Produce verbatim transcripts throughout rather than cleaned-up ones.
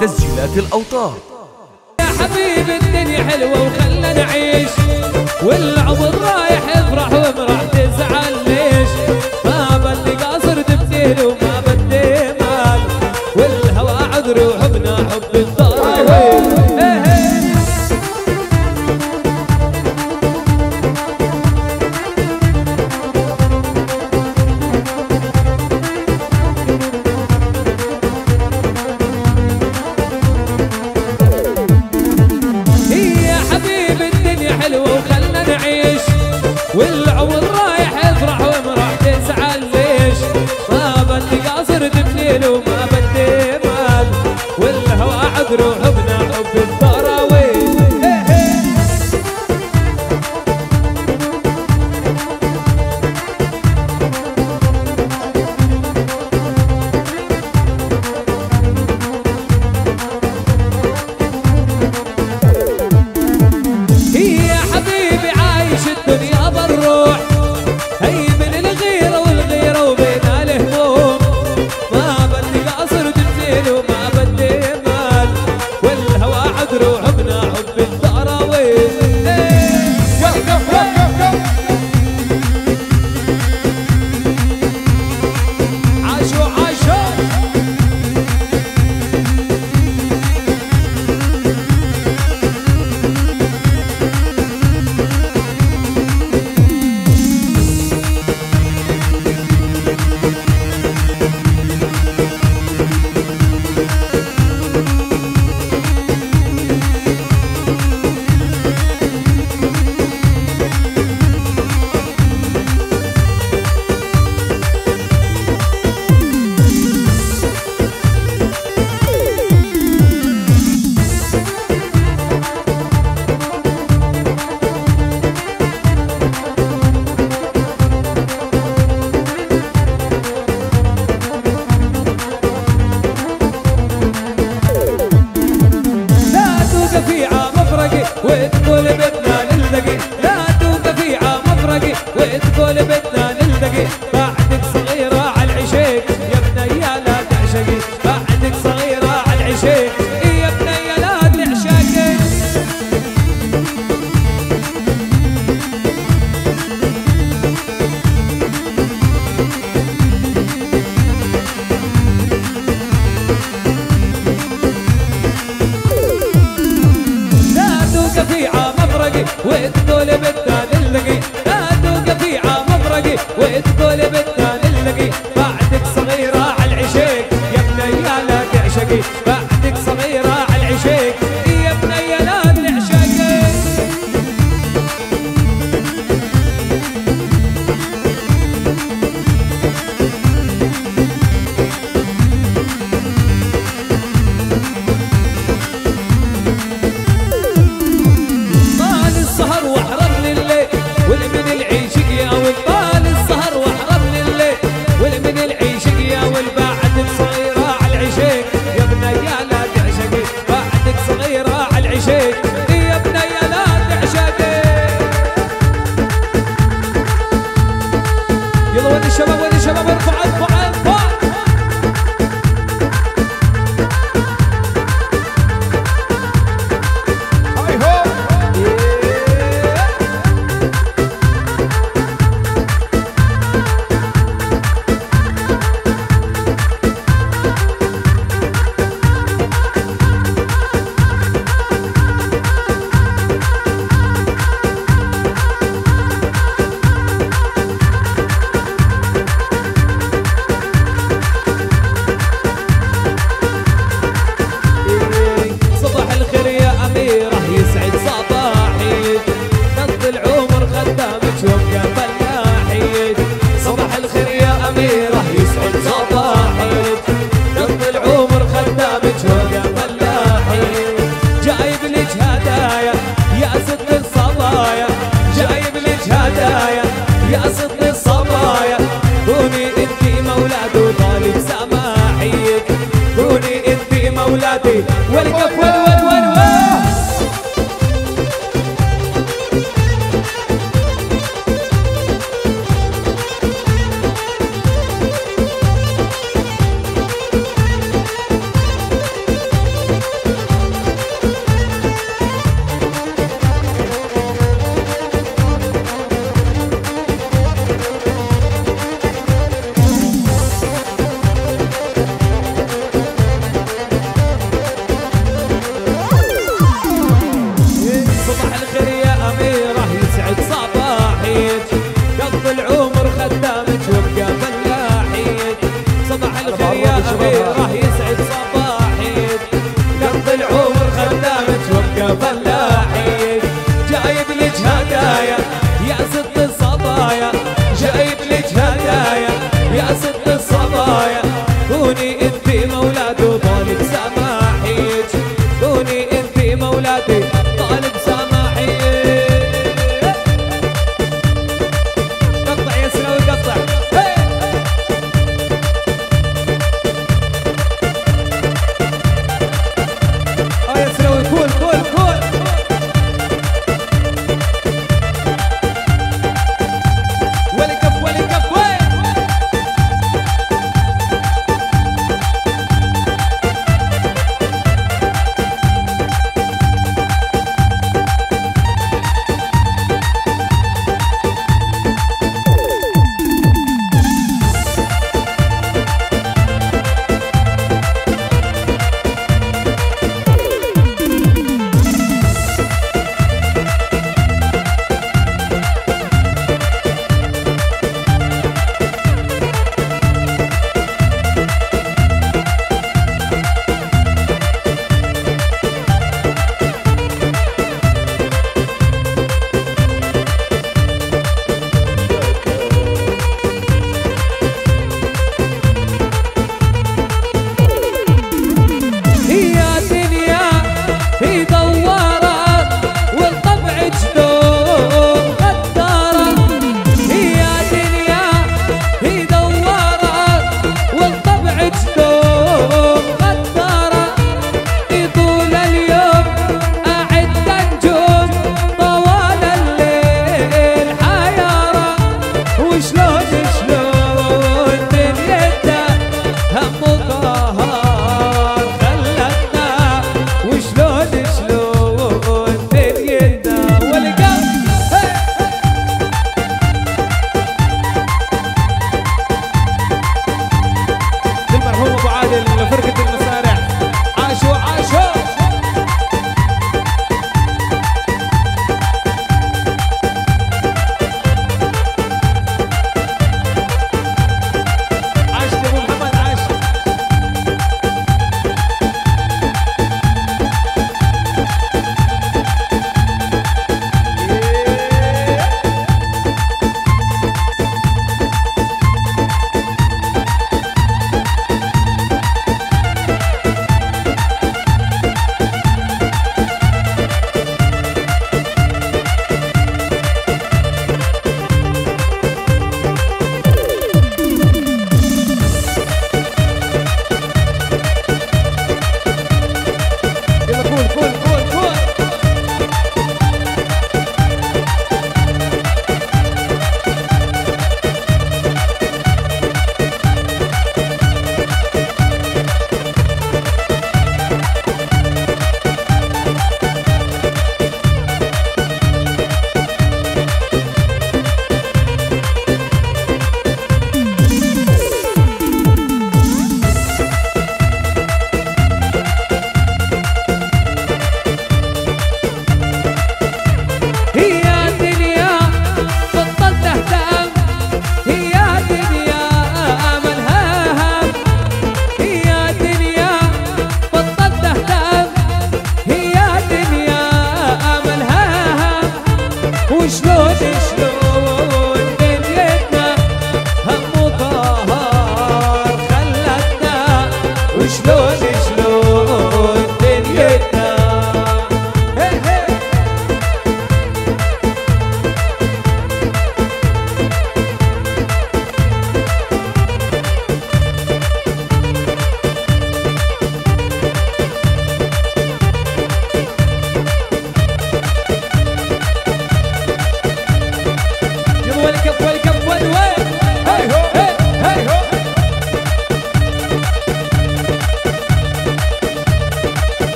تسجيلات الأوطار. يا حبيبي الدنيا حلوة وخلنا نعيش، والعمر رايح افرح وامرح تزعل ليش؟ ما بدي قاصر تبديل وما بدي مال، والهوى عذر وحبنا حب الضراويل. والعمر رايح افرح وامرح تزعل ليش؟ ما بدي قاصر تبديل وما بدي مال، والهوى عذر وحبنا حب الضراويل. يا حبيبي عايش الدنيا بالروح، هي من الغيرة والغيرة وبين الهموم، ما بدي قاصر تمثيل وما بدي مال، والهوى عذر وحبنا حب الضراويل. عاشوا عاشوا وتقول بدنا نلتقي، لا توقفي ع مفرقي وتقول بدنا نلتقي، بعدك صغيرة عالعشيق يا بنية لا تعشقي، بعدك صغيرة عالعشيق يا بنية لا تعشقي. وتقول بدنا نلتقي، لا توقفي ع مفرقي وتقول بدنا نلتقي، بعدك صغيرة عالعشيق يا بنية لا تعشقي، بعدك صغيرة عالعشيق يا بنية لا تعشقي. يلا وين الشباب وين الشباب ارفع ارفع ارفع. هاي هو يا ست الصبايا، كوني انتي مولاد وطالب سماحيك، كوني انتي مولادي والكف والول والول.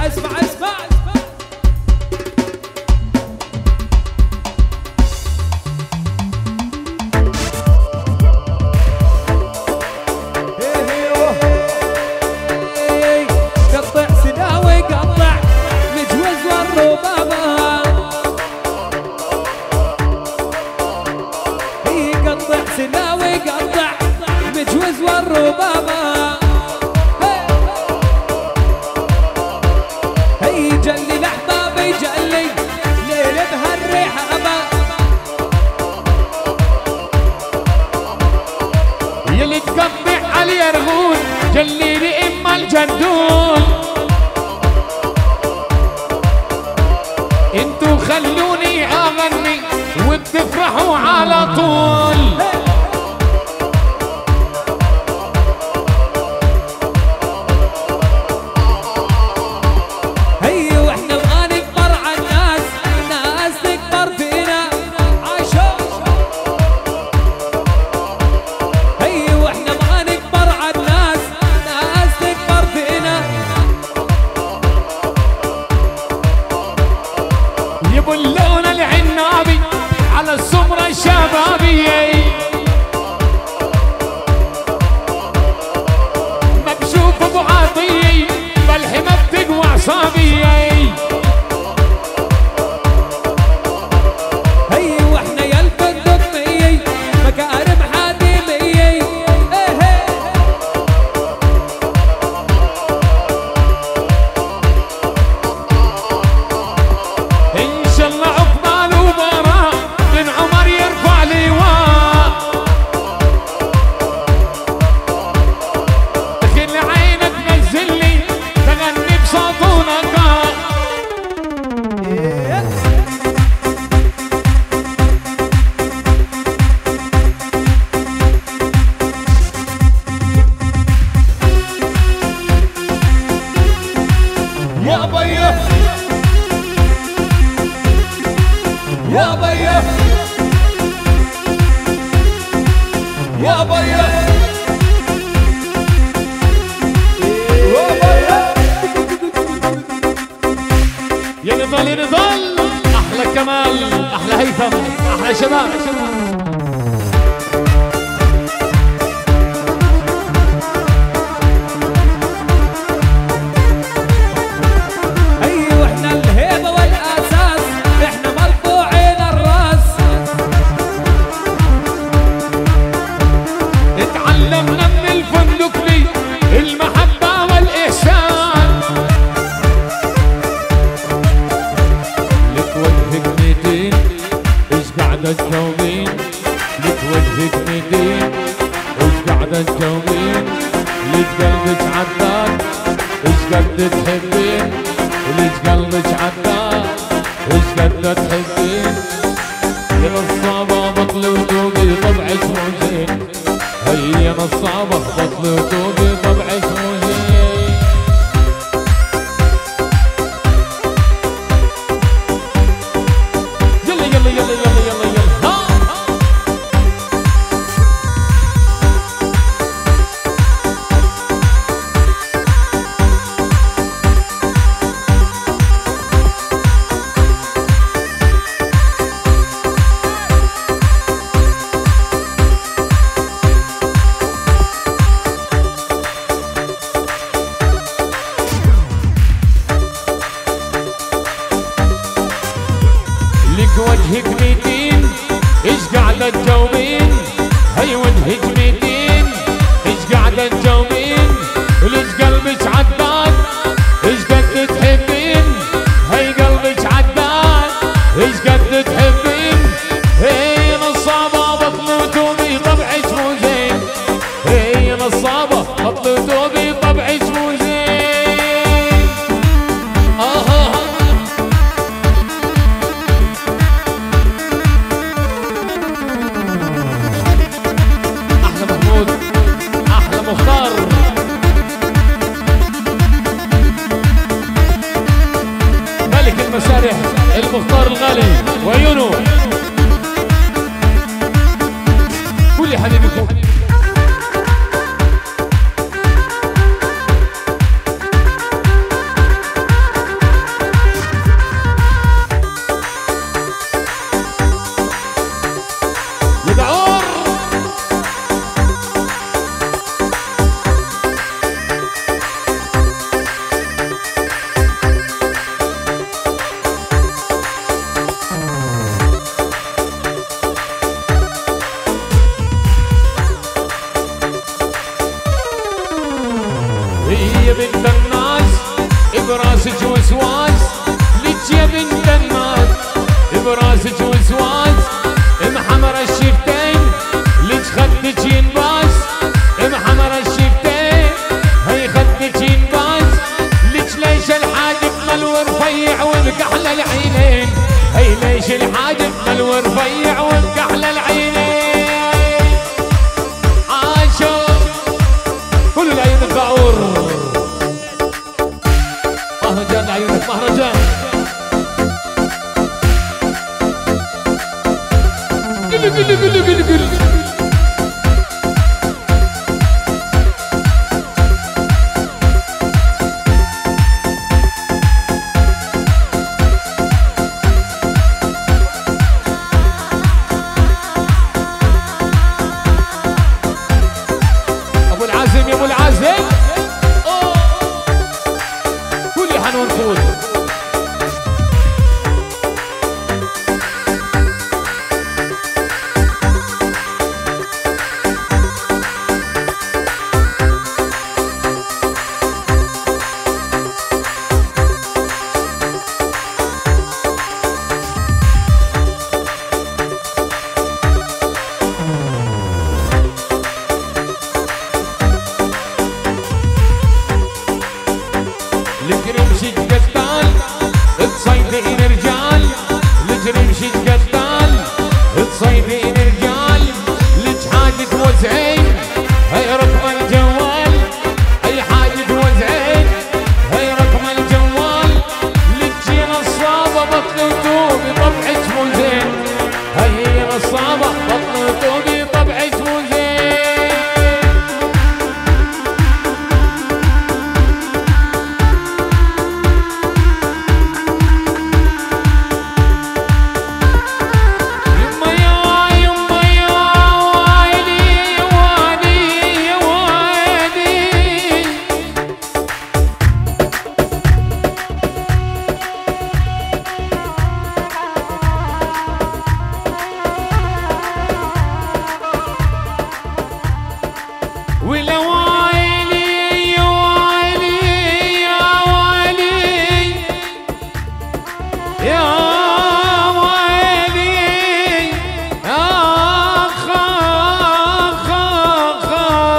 اسمع اسمع اسمع قطع سداوي قطع مجوز والربابة قطع سداوي قطع مجوز والربابة هي جلي لحبابي جلي ليل بهالرحابة يلي تقطع على اليرغول جلي لي اما الجدول انتو خلوني اغني وبتفرحوا على طول هي واحنا بغى نكبر عالناس ناس تكبر فينا عاشوا هي واحنا بغى نكبر عالناس ناس تكبر فينا يبو اللون العنابي على السمرة الشبابية ما بشوف ابو عطية بالحمى بتقوى عصابية هي واحنا يا الفندقية مكارم حاتمية ان شاء الله عقبال وبراء من عمر يرفع لواء دخل عينك نزل لي تغني بصوت ونقاء يا بيه يا بيه يا بيه يا نضل يا نضل احلى كمال احلى هيثم احلى شباب هي واحنا الهيبة والاساس احنا مرفوعين الراس اتعلمنا من الفندقلي المحبة والإحسان لك وجهك ميتين ايش قاعدة تجاوبين لك وجهك ميتين ايش قاعدة تجاوبين ليش قلبك عداد ايش قد تحبين ليش قلبك عداد ايش قد تحبين يا نصابة بطل وذوقي طبعك مو زين هي يا نصابة بطل وذوقي طبعك مو زين يلا يلا يلا يلا يلا يلا ها لك وجهك ميتين ايش قاعدة تجاوبين هي وجهك ميتين ايش قاعدة تجاوبين وليش قلبك عداد ايش قد تحبين هي قلبك عداد ايش قد تحبين هي نصابة بطل وتوبي طبعك مو زين هي نصابة بطل وتوبي طبعك مو زين آه احلى محمود احلى مختار ملك المسارح المختار الغالي وعيونه كل حبيبكم هي بنت الناس براسك وسواس لك يا بنت الناس براسك وسواس محمر الشفتين لك خدك ينباس محمر الشفتين هي خدك ينباس لك ليش الحاجب ملو رفيع والكحل العينين هي ليش الحاجب ملو رفيع والكحل العينين عاشوا كل العيون البعور مهرجان عيونك مهرجان قل قل قل قل قل ابو العازم يا ابو العازم كل حنون فول الجرمش القتال تصيدين رجال الجرمش القتال تصيدين رجال لك حاجة وزعين هي رقم الجوال هي حاجة وزعين هي رقم الجوال لك يا نصابة بطلتو بطبعك مو زين هي نصابة بطلتو بطبعك مو زين ولا ويلي يا ويلي يا ويلي يا ويلي آخ آخ آخ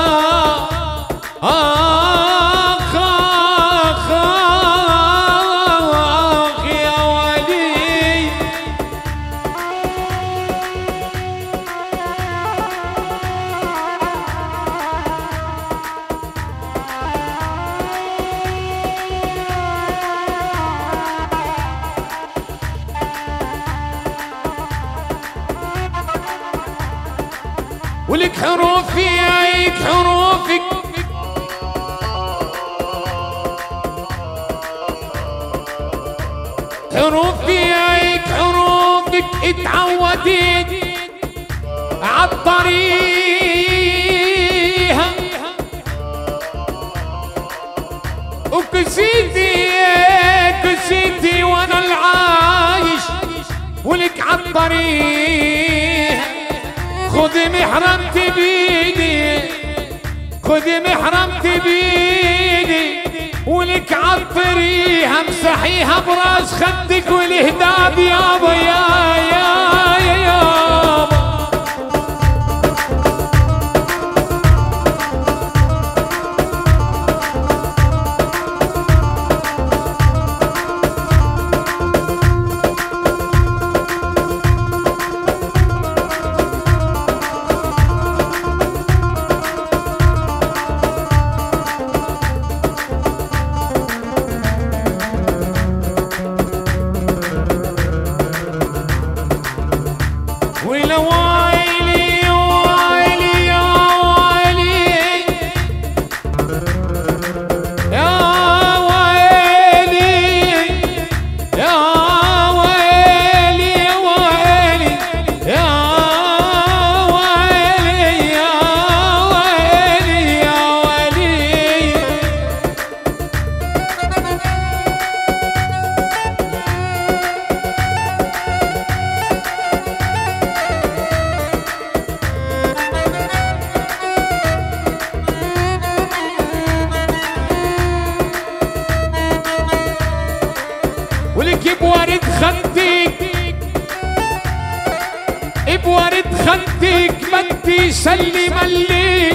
آخ آخ آخ يا ويلي ولك حروف فيك حروفك حروف فيك حروفك اتعودت عالطريقة وكسيتي كسيتي وانا العايش ولك عالطريقة خذي محرمتي بيدي خذي محرمتي بيدي ولك عطريها امسحيها براس خدك والهداب يابا يا يا يا يابا خدك بورد خدك بدي سلم اللي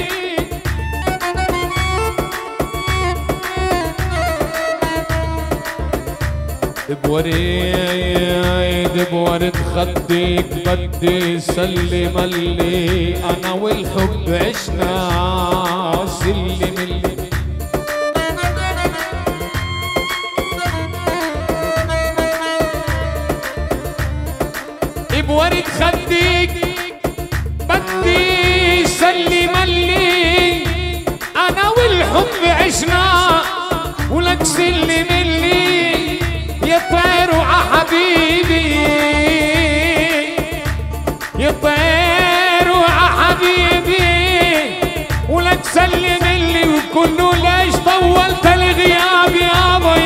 بورد بورد خدك بدي سلم اللي انا والحب عشنا سلم اللي بورد خدك بدي سلم اللي انا والحب عشنا ولك سلم اللي يطيروا ع حبيبي يطيروا ع حبيبي ولك سلم اللي وكله ليش طولت الغياب يابا